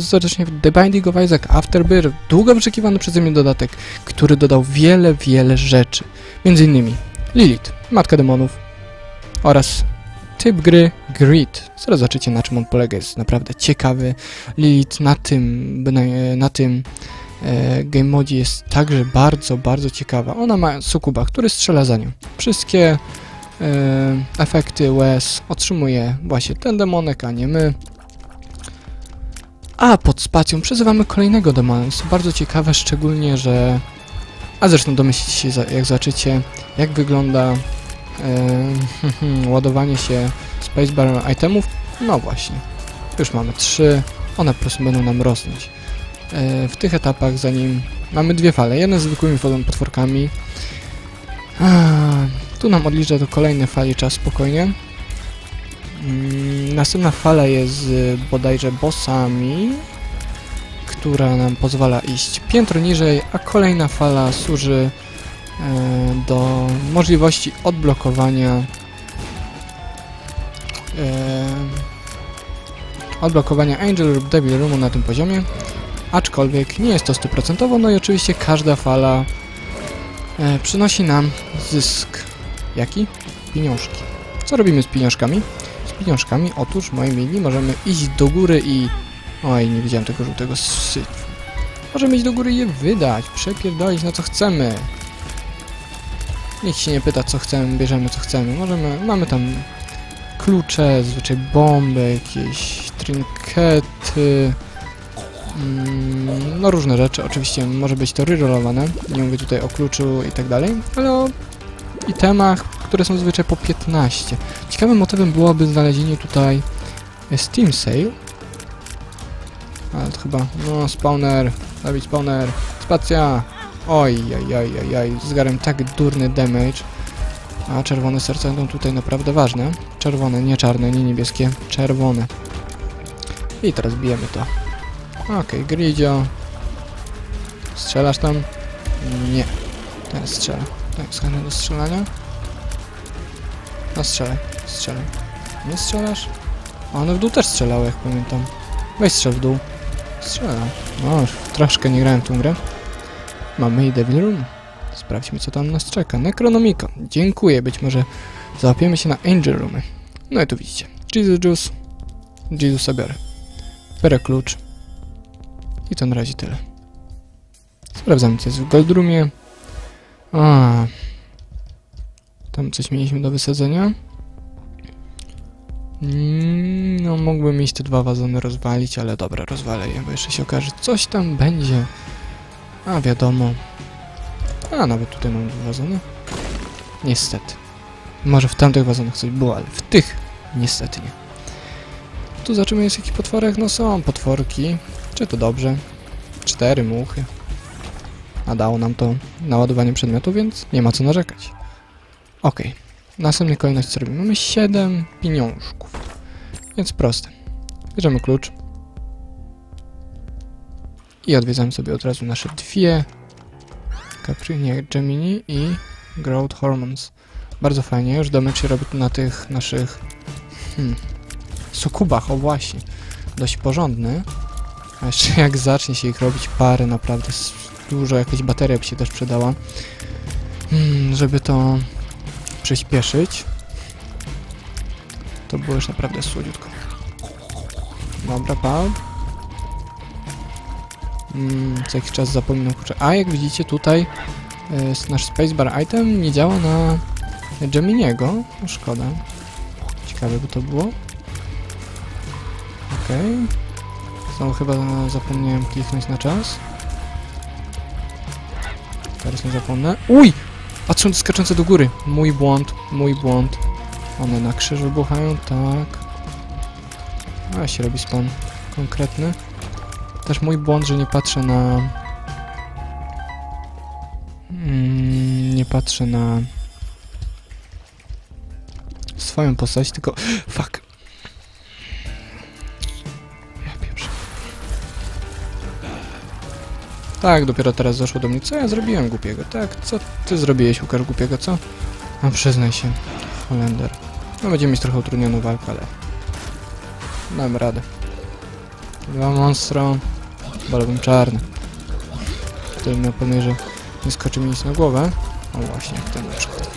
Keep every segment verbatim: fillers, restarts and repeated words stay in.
bardzo serdecznie w The Binding of Isaac Afterbirth, długo wyczekiwany przeze mnie dodatek, który dodał wiele, wiele rzeczy. Między innymi Lilith, Matka Demonów oraz typ gry Grid. Zaraz zobaczycie, na czym on polega, jest naprawdę ciekawy. Lilith na tym, na tym e, game modzie jest także bardzo, bardzo ciekawa. Ona ma sukuba, który strzela za nią. Wszystkie e, efekty łez otrzymuje właśnie ten demonek, a nie my. A pod spacją przeżywamy kolejnego demona. Jest to bardzo ciekawe, szczególnie, że... A zresztą domyślicie się, jak zobaczycie, jak wygląda e, ładowanie się spacebar itemów. No właśnie. Już mamy trzy. One po prostu będą nam rosnąć. E, w tych etapach, zanim... Mamy dwie fale. Jedna z zwykłymi potworkami. A, tu nam odlicza do kolejnej fali czas spokojnie. Następna fala jest z bodajże bossami, która nam pozwala iść piętro niżej, a kolejna fala służy e, do możliwości odblokowania e, odblokowania Angel lub Devil Roomu na tym poziomie, aczkolwiek nie jest to stuprocentowo, no i oczywiście każda fala e, przynosi nam zysk. Jaki? Pieniążki. Co robimy z pieniążkami? pieniążkami. Otóż, moi mili, możemy iść do góry i... Oj, nie widziałem tego żółtego syfu. Możemy iść do góry i je wydać, przepierdolić na co chcemy. Nikt się nie pyta, co chcemy, bierzemy co chcemy. Możemy... Mamy tam klucze, zwyczaj bomby, jakieś trinkety... Mm, no różne rzeczy. Oczywiście może być to rerollowane. Nie mówię tutaj o kluczu i tak dalej, ale o itemach, które są zazwyczaj po piętnaście. Ciekawym motywem byłoby znalezienie tutaj Steam Sale. Ale to chyba... No, spawner. Zabić spawner. Spacja! Oj, oj, oj, oj, oj. Zgarłem tak durny damage. A czerwone serca będą tutaj naprawdę ważne. Czerwone, nie czarne, nie niebieskie. Czerwone. I teraz bijemy to. Okej, okay, Gridzio. Strzelasz tam? Nie. Ten strzela. Tak, schętny do strzelania. No strzelaj, strzelaj. Nie strzelasz? A one w dół też strzelały, jak pamiętam. Weź strzel w dół. Strzela. No, już troszkę nie grałem w tą grę. Mamy i Devil Room. Sprawdźmy, co tam nas czeka. Necronomicon. Dziękuję, być może załapiemy się na Angel Roomy. No i tu widzicie. Jesus Juice. Jezusa biorę. Biorę klucz. I to na razie tyle. Sprawdzamy, co jest w Gold Roomie. A, tam coś mieliśmy do wysadzenia. Mm, no, mógłbym mieć te dwa wazony rozwalić, ale dobra, rozwalę je, bo jeszcze się okaże, coś tam będzie. A, wiadomo. A, nawet tutaj mam dwa wazony. Niestety. Może w tamtych wazonach coś było, ale w tych niestety nie. Tu zobaczymy, jest jakiś potworek. No są potworki. Czy to dobrze? Cztery muchy. A dało nam to naładowanie przedmiotu, więc nie ma co narzekać. Ok. Następnie kolejność co robimy? Mamy siedem pieniążków. Więc proste. Bierzemy klucz. I odwiedzamy sobie od razu nasze dwie Capri, nie, Gemini i Growth Hormones. Bardzo fajnie. Już domek się robi tu na tych naszych hmm, sukubach, o właśnie. Dość porządny. A jeszcze jak zacznie się ich robić parę, naprawdę dużo, jakaś bateria by się też przydała, hmm, żeby to przyspieszyć. To było już naprawdę słodziutko. Dobra, pal. Hmm, co jakiś czas zapominam, kurczę. A jak widzicie tutaj y, nasz spacebar item nie działa na Geminiego. No, szkoda. Ciekawe by to było. Okej. Okay. Znowu chyba zapomniałem kliknąć na czas. Teraz nie zapomnę. Uj! Patrzą skaczące do góry. Mój błąd, mój błąd. One na krzyż wybuchają, tak. A się robi spawn konkretny. Też mój błąd, że nie patrzę na... Mm, nie patrzę na... swoją postać, tylko... Fuck! Ja pieprzę. Tak, dopiero teraz doszło do mnie. Co ja zrobiłem głupiego? Tak, co ty zrobiłeś, Łukasz, głupiego, co? No przyznaj się, Holender. No będziemy mieć trochę utrudnioną walkę, ale... damy radę. Dwa monstro. Wolałbym czarny. Który miał pewnie, że nie skoczy mi nic na głowę. O właśnie, ten na przykład.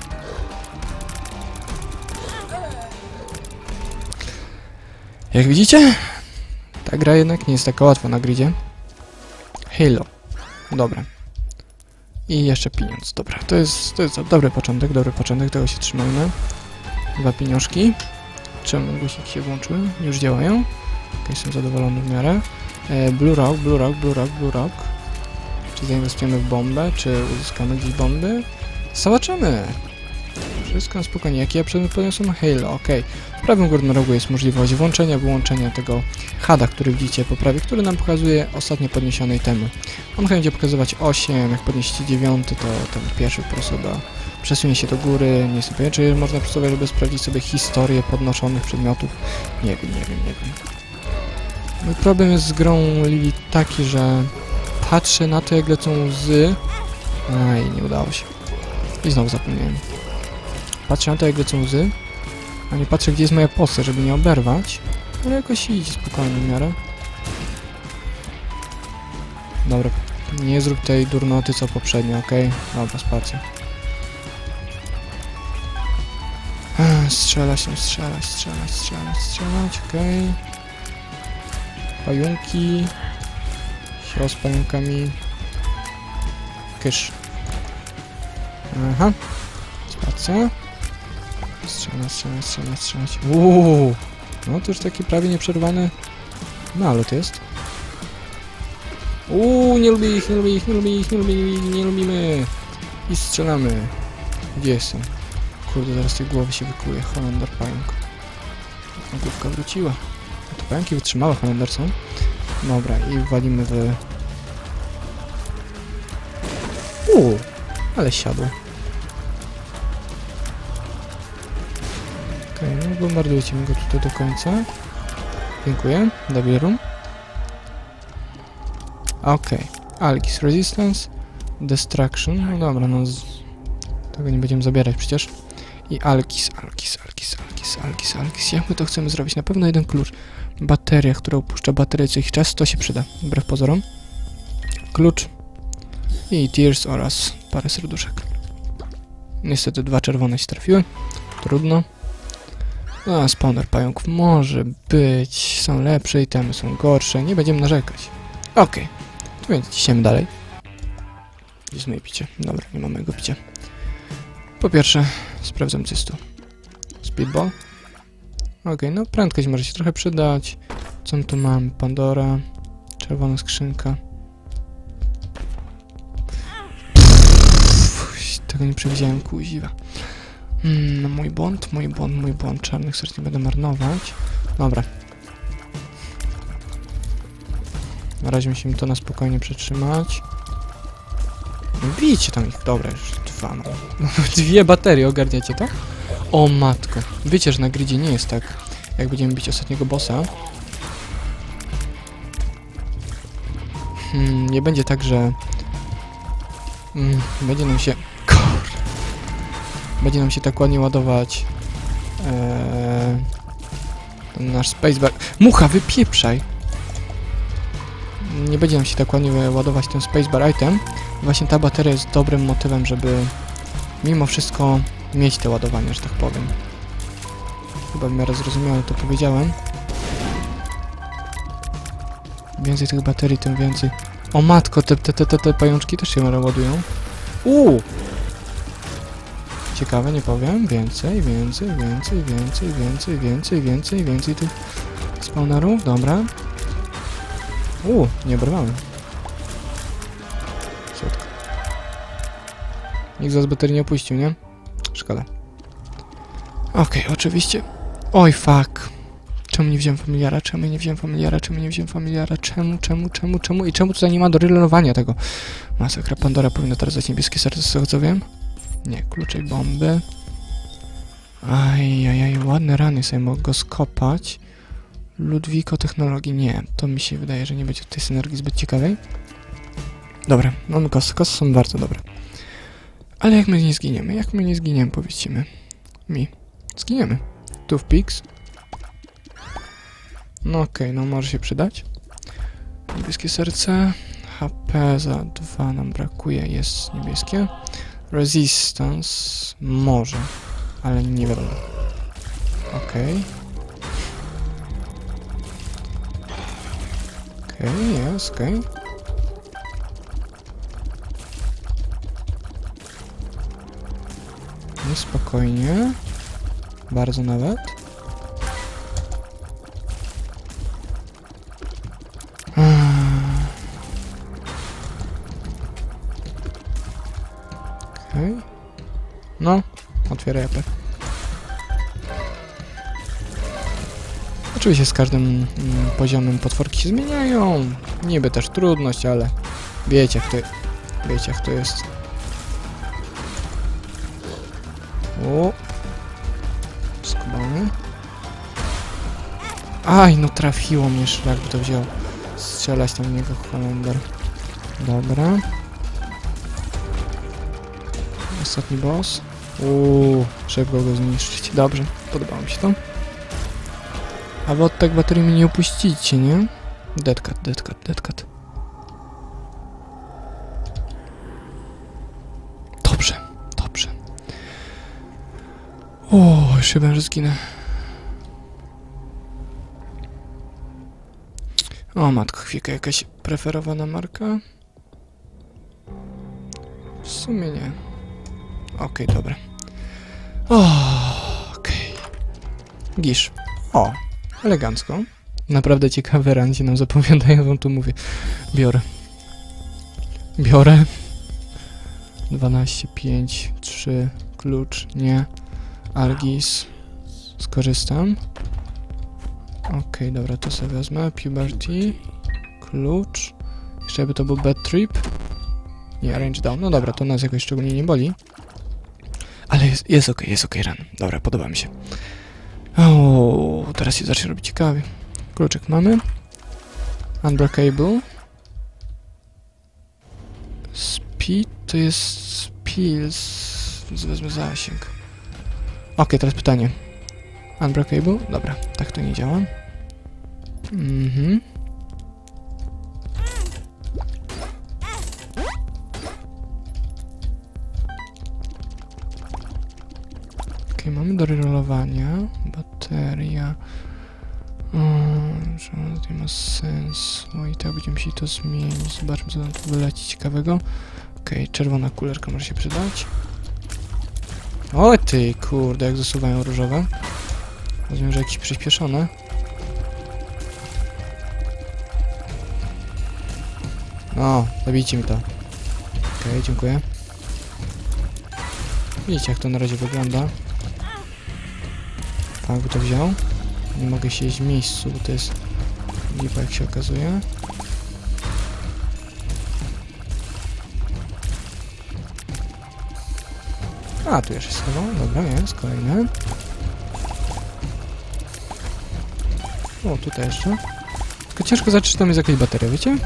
Jak widzicie, ta gra jednak nie jest taka łatwa na gridzie. Halo. Dobra. I jeszcze pieniądz. Dobra, to jest, to jest dobry początek, dobry początek, tego się trzymajmy. Dwa pieniążki. Czemu guziki się włączyły? Już działają. Ok, jestem zadowolony w miarę. E, Blue Rock, Blue Rock, Blue Rock, Blue Rock. Czy zainwestujemy w bombę, czy uzyskamy gdzieś bomby? Zobaczymy. Wszystko na spokojnie. Jakie ja przedmiot podniosłem? Halo, ok. W prawym górnym rogu jest możliwość włączenia, wyłączenia tego hada, który widzicie po prawej, który nam pokazuje ostatnio podniesionej temy. On będzie pokazywać osiem, jak podnieście dziewiąty, to ten pierwszy po prostu do, przesunie się do góry. Nie jestem pewien, czy można przesuwać, żeby sprawdzić sobie historię podnoszonych przedmiotów. Nie wiem, nie wiem, nie wiem. Mój problem jest z grą Lili taki, że patrzę na to, jak lecą łzy. Aj, nie udało się. I znowu zapomniałem. Patrzę na to, jak lecą łzy, a nie patrzę, gdzie jest moja postać, żeby nie oberwać. Ale jakoś idzie spokojnie w miarę. Dobra, nie zrób tej durnoty, co poprzednio, okej? Okay? Dobra, spacja. Strzelać, no strzelać, strzelać, strzelać, strzelać, okej. Okay. Pająki. Sio z pająkami. Kysz. Aha. Spacja. Strzelać, strzelać, strzelać, strzelać. Uuu. No to już taki prawie nieprzerwany nalot jest. Uuu, nie lubię ich, nie lubię ich, nie lubię ich, nie lubimy, nie lubimy. I strzelamy. Gdzie jestem? Kurde, zaraz tej głowy się wykuje. Holender pająk. Główka wróciła. A to pająki wytrzymałe, Holender są. Dobra, i walimy w... Uuu, ale siadło. Okej, okay, no bombardujcie mi go tutaj do końca. Dziękuję, double room. Okej, okay. Algis Resistance, Destruction, no dobra, no z... tego nie będziemy zabierać przecież. I Algis, Algis, Algis, Algis, Algis, Algis, jak my to chcemy zrobić? Na pewno jeden klucz. Bateria, która opuszcza baterię co jakiś czas, to się przyda, wbrew pozorom. Klucz. I Tears oraz parę serduszek. Niestety dwa czerwone się trafiły. Trudno. No, a spawner pająków może być. Są lepsze itemy, są gorsze. Nie będziemy narzekać. Okej. Okay. Więc ciśniemy dalej. Gdzie jest moje picie? Dobra, nie mam mojego picia. Po pierwsze, sprawdzam cystu. Speedball. Okej, okay, no prędkość może się trochę przydać. Co my tu mamy? Pandora. Czerwona skrzynka. Pff, tego nie przewidziałem, kuziwa. Hmm, no mój błąd, mój błąd, mój błąd. Czarnych serc nie będę marnować. Dobra. Na razie musimy to na spokojnie przetrzymać. No, widzicie tam ich. Dobra, już dwa mam. Dwie baterie, ogarniacie to? O matko. Wiecie, że na gridzie nie jest tak, jak będziemy bić ostatniego bossa. Hmm, nie będzie tak, że... Hmm, będzie nam się... Będzie nam się tak ładnie ładować... Eee, ten nasz spacebar... Mucha, wypieprzaj! Nie będzie nam się tak ładnie ładować ten spacebar item. Właśnie ta bateria jest dobrym motywem, żeby mimo wszystko mieć te ładowania, że tak powiem. Chyba w miarę zrozumiale to powiedziałem. Im więcej tych baterii, tym więcej... O matko, te, te, te, te, te pajączki też się ładują. Uuu! Ciekawe, nie powiem. Więcej, więcej, więcej, więcej, więcej, więcej, więcej, więcej tych spawnerów. Dobra. Uuu, nie oberwamy. Środka. Nikt z was baterii nie opuścił, nie? Szkoda. Okej, okay, oczywiście. Oj, fuck. Czemu nie wziąłem familiara? Czemu nie wziąłem familiara? Czemu nie wziąłem familiara? Czemu, czemu, czemu, czemu? I czemu tutaj nie ma do relonowania tego? Masakra, Pandora powinna teraz dać niebieskie serce, z tego co wiem. Nie, klucze i bomby. Ajajaj, ładne rany, sobie mogę go skopać. Ludwiko technologii, nie. To mi się wydaje, że nie będzie tej synergii zbyt ciekawej. Dobra, mamy kosy. Kosy są bardzo dobre. Ale jak my nie zginiemy? Jak my nie zginiemy, powiedzcie mi. Mi. Zginiemy. Tu w Pix. No okej, okay, no może się przydać. Niebieskie serce. H P za dwa nam brakuje, jest niebieskie. Resistance może, ale nie wiadomo. Okej. Okay. Okej, okay, jest, okej. Okay. Niespokojnie. Bardzo nawet. Okej. Okay. No, otwieraj apę. Oczywiście z każdym mm, poziomem potworki się zmieniają. Niby też trudność, ale wiecie jak to, wiecie jak to jest. O! Skubany. Aj, no trafiło mnie, szlak by to wziął. Strzelać tam w niego Holender. Dobra. Ostatni boss. Uuu, szybko go zniszczyć. Dobrze, podobało mi się to. A wy od tak baterii mi nie upuścicie, nie? Deadcut, deadcut, deadcut. Dobrze, dobrze. O, już chyba, że zginę. O matko, chwilkę, jakaś preferowana marka? W sumie nie. Okej, okay, dobra. O, okej. Okay. Gisz. O, elegancko. Naprawdę ciekawe rany się nam zapowiadają, wam tu mówię. Biorę. Biorę. dwanaście, pięć, trzy, klucz, nie. Algis. Skorzystam. Okej, okay, dobra, to sobie wezmę. Puberty. Klucz. Jeszcze jakby to był bad trip. Nie, range down. No dobra, to nas jakoś szczególnie nie boli. Ale jest, jest okej, okay, jest okej, okay, run. Dobra, podoba mi się. O, teraz się zacznie robić ciekawie. Kluczek mamy. Unbreakable. Speed to jest spills. Więc wezmę zasięg. Okej, okay, teraz pytanie. Unbreakable? Dobra, tak to nie działa. Mhm. Okej, okay, mamy do rerolowania. Bateria. Że to nie ma sensu. No i tak będziemy musieli to zmienić. Zobaczmy, co nam tu wyleci ciekawego. Okej, okay, czerwona kulerka może się przydać. O ty, kurde, jak zasuwają różowe. Rozumiem, że jakieś przyspieszone. No, zabijcie mi to. Okej, okay, dziękuję. Widzicie, jak to na razie wygląda. Pan by to wziął. Nie mogę siedzieć w miejscu, bo to jest lipa, jak się okazuje. A, tu jeszcze schował. Dobra, jest, kolejne. O, tutaj jeszcze. Tylko ciężko zacząć, czy tam jest jakaś bateria, wiecie?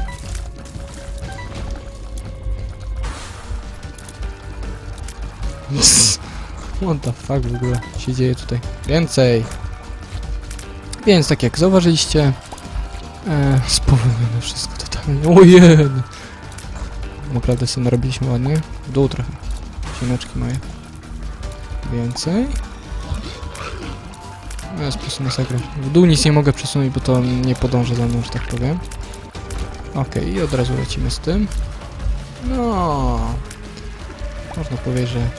What the fuck w ogóle się dzieje tutaj? Więcej! Więc tak jak zauważyliście, e, spowolnione wszystko totalnie. Ojej! Naprawdę sobie narobiliśmy ładnie. W dół trochę. Ciemeczki moje. Więcej. No jest po prostu masakra. W dół nic nie mogę przesunąć, bo to nie podąża za mną, że tak powiem. Okej, okay, i od razu lecimy z tym. No, można powiedzieć, że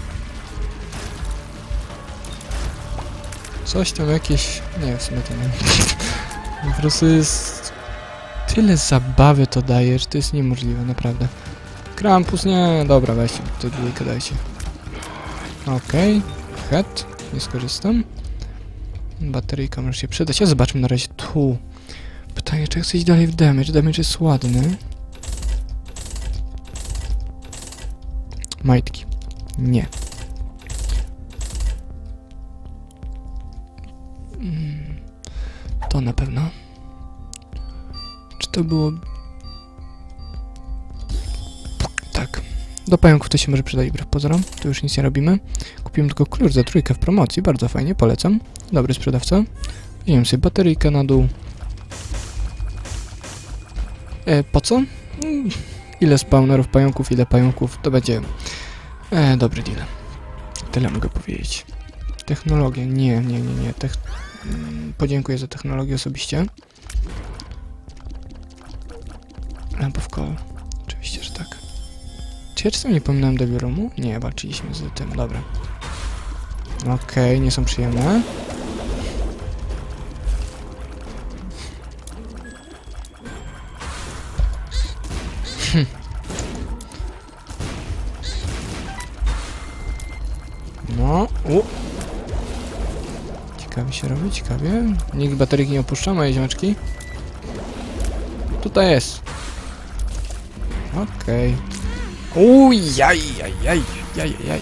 coś tam jakieś... Nie, w sumie to nie. Po prostu jest... Tyle zabawy to daje, że to jest niemożliwe, naprawdę. Krampus, nie, dobra, weźcie, tę dwójkę dajcie. Okej, okay. Head, nie skorzystam. Bateryjka może się przydać. Ja zobaczmy na razie tu. Pytanie, czy chcę iść dalej w damage? Damage jest ładny. Majtki. Nie. Hmm. To na pewno. Czy to było... Tak. Do pająków to się może przydać wbrew pozorom. Tu już nic nie robimy. Kupiłem tylko klucz za trójkę w promocji. Bardzo fajnie, polecam. Dobry sprzedawca. Wziąłem sobie bateryjkę na dół. E, po co? Mm, ile spawnerów pająków, ile pająków, to będzie e, dobry deal. Tyle mogę powiedzieć. Technologia, nie, nie, nie, nie. Tech... Mm, podziękuję za technologię osobiście. Lamp of Coal. Oczywiście, że tak. Czy ja czasem nie pominąłem Devil Roomu? Nie, walczyliśmy z tym, dobra. Okej, okay, nie są przyjemne. Hm. No, u. Ciekawie się robi, ciekawie. Nikt bateryki nie opuszcza, moje ziomeczki. Tutaj jest. Okej. Okay. Uj, jaj, jaj, jaj, jaj, jaj.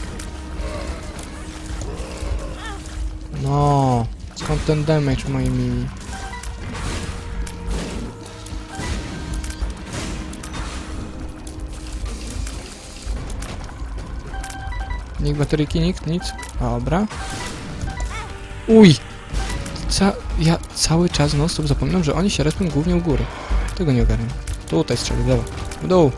No, skąd ten damage, moi mili? Nikt bateryki, nikt, nic. Dobra. Uj! Ca ja cały czas non stop zapominam, że oni się respią głównie u góry. Tego nie ogarniam. Tutaj strzeli, w lewo. W dół.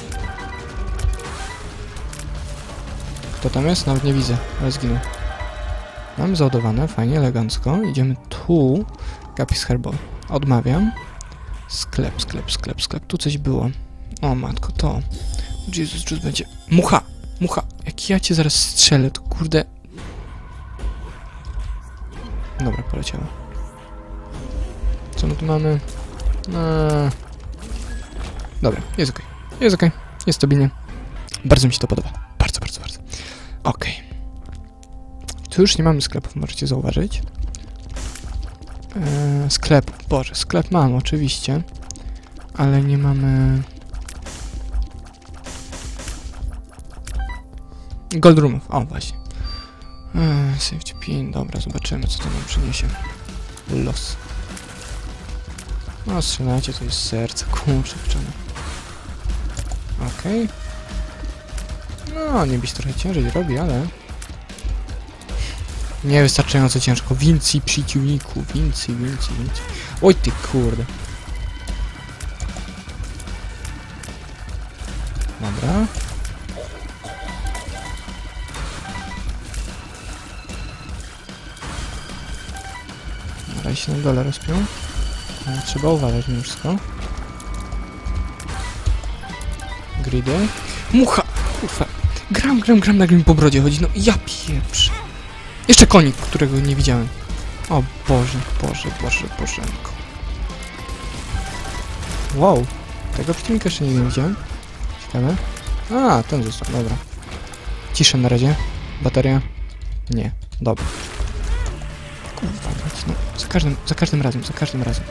Kto tam jest? Nawet nie widzę, ale zginął. Mamy załadowane, fajnie, elegancko. Idziemy tu. Gapis Herbal. Odmawiam. Sklep, sklep, sklep, sklep. Tu coś było. O matko, to. Jezus, już będzie. Mucha! Mucha! Jak ja cię zaraz strzelę, to kurde... Dobra, poleciało. Co my tu mamy? Eee... Dobra, jest okej. Okay. Jest okej. Okay. Jest stabilnie. Bardzo mi się to podoba. Bardzo, bardzo, bardzo. Okej. Okay. Tu już nie mamy sklepów, możecie zauważyć. Eee, sklep. Boże, sklep mam, oczywiście. Ale nie mamy... Gold roomów. O, właśnie. Eee, safety pin. Dobra, zobaczymy, co to nam przyniesie. Los. No, strzelajcie, to jest serce. Kurczę, wczoraj. Okej. Okay. No, nie byś trochę ciężej robi, ale... Niewystarczająco ciężko. Więcej przeciwników. Więcej, więcej, więcej. Oj, ty kurde. Dobra. Dalej się na dole rozpią. Ale trzeba uważać mimo wszystko. Gridy. Mucha! Kurwa. Gram, gram, gram, nagle mi po brodzie chodzi. No ja pieprz. Jeszcze konik, którego nie widziałem. O Boże, Boże, Boże, Bożenko. Wow. Tego przeciwnika jeszcze nigdy nie widziałem. Ciekawe. A, ten został, dobra. Ciszę na razie. Bateria. Nie, dobra. Kurwa, no. Za każdym, za każdym razem, za każdym razem.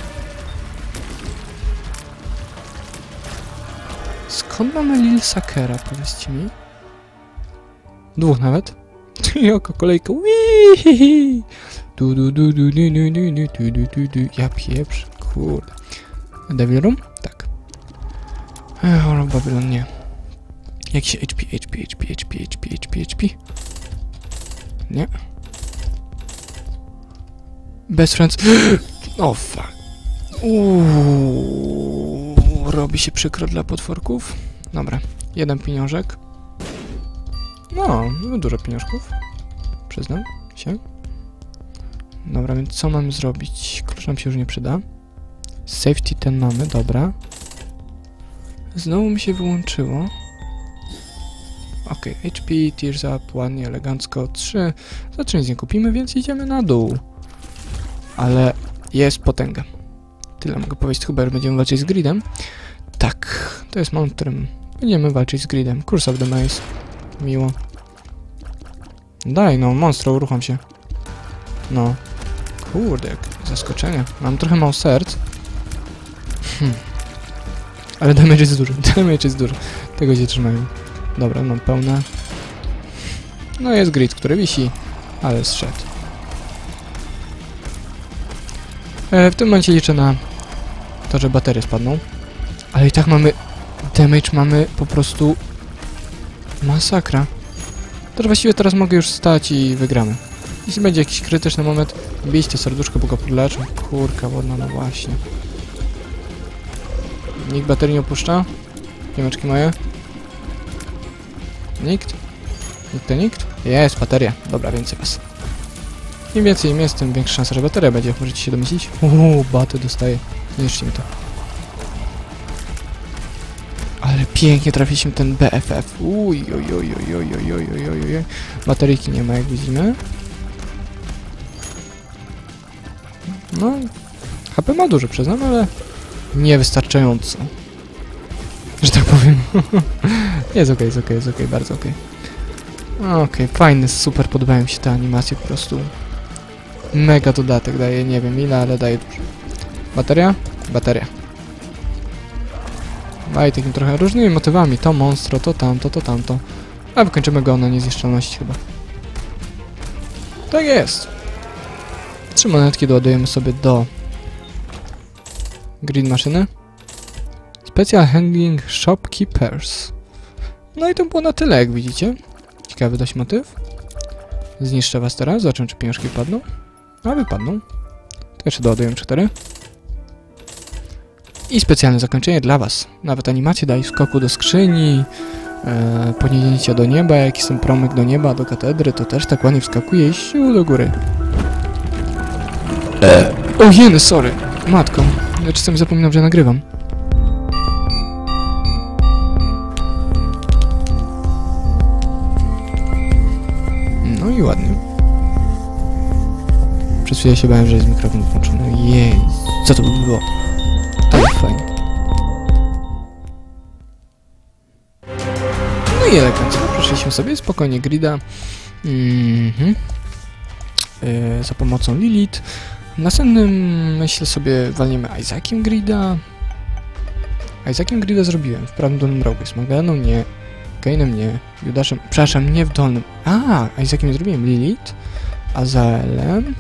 Skąd mamy Lil Sakera, powiedzcie mi? Dwóch nawet. Jaka kolejka. Wihihi. Du du du du du du du du du du du. Ja pieprz. Kurde. Devil Room? Tak. Ech, All of Babylon nie. Jak się H P, H P, H P, H P, H P, H P, H P? Nie. Best friends. O fuck. Uuu, robi się przykro dla potworków. Dobra. Jeden pieniążek. No, no dużo pieniążków. Przyznam się. Dobra, więc co mamy zrobić? Klucz nam się już nie przyda. Safety ten mamy, dobra. Znowu mi się wyłączyło. Ok, H P, Tears Up, ładnie, elegancko. trzy. Za trzy nic nie kupimy, więc idziemy na dół. Ale jest potęga. Tyle mogę powiedzieć, chyba będziemy walczyć z Gridem. Tak, to jest moment, w którym będziemy walczyć z Gridem. Curse of the Maze. Miło. Daj, no, monstro, uruchom się. No. Kurde, jak zaskoczenie. Mam trochę mało serc. Hm. Ale damage jest duży, damage jest duży. Tego się trzymają. Dobra, mam pełne. No jest grid, który wisi, ale zszedł. E, w tym momencie liczę na to, że baterie spadną. Ale i tak mamy... Damage mamy po prostu... Masakra. To właściwie teraz mogę już stać i wygramy. Jeśli będzie jakiś krytyczny moment, bijcie serduszko, bo go podleczę. Kurka wodna, no właśnie. Nikt baterii nie opuszcza? Piemeczki moje? Nikt? Nikt to nikt? Jest, bateria. Dobra, więcej was. Im więcej im jest, tym większa szansa, że bateria będzie, jak możecie się domyślić. Uuu, baty dostaję. Niszczy mi to. Ale pięknie trafiliśmy ten B F F. Uj, oj, oj, oj, oj, oj, oj, oj, oj, oj. Bateryjki nie ma, jak widzimy. No, H P ma dużo, przyznam, ale niewystarczająco. Że tak powiem. Jest okej, jest okej, jest okej, bardzo okej. Okej, okay, fajny, super, podobają mi się te animacje, po prostu mega dodatek daje, nie wiem ile, ale daje dużo. Bateria? Bateria. A i takim trochę różnymi motywami, to monstro, to tamto, to tamto. A wykończymy go na niezniszczalności chyba. Tak jest. Trzy monetki doładujemy sobie do grid maszyny. Special Handling Shopkeepers. No i to było na tyle, jak widzicie. Ciekawy dość motyw. Zniszczę was teraz, zobaczę, czy pieniążki padną. A wypadną. To jeszcze doładujemy cztery. I specjalne zakończenie dla was. Nawet animacje daj skoku do skrzyni, e, podniesienia do nieba, jakiś są promyk do nieba, do katedry, to też tak ładnie wskakuje i sił do góry. E. O jeny, sorry. Matko, ja czasami zapominam, że nagrywam. No i ładnie. Przez chwilę się bałem, że jest mikrofon włączony. Jej, co to by było? Ale fajnie. No i elegancko. Przeszliśmy sobie spokojnie grida. Mhm. Yy, za pomocą Lilith. W następnym, myślę sobie, walniemy Isaaciem grida. Isaaciem grida zrobiłem. W prawym dolnym rogu jest Magdaleną, nie. Kainem, nie. Judaszem, przepraszam, nie w dolnym. A, Isaaciem nie zrobiłem. Lilith. Azaelem.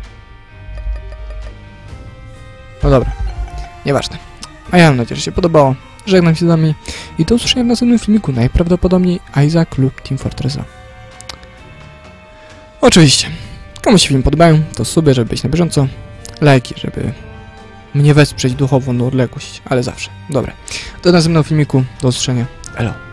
No dobra. Nieważne. A ja mam nadzieję, że się podobało. Żegnam się z wami i do usłyszenia w następnym filmiku. Najprawdopodobniej Isaac lub Team Fortress dwa. Oczywiście. Komu się film podobają, to suby, żeby być na bieżąco. Lajki, żeby mnie wesprzeć duchowo na odległość, ale zawsze. Dobra. Do następnego filmiku. Do usłyszenia. Elo.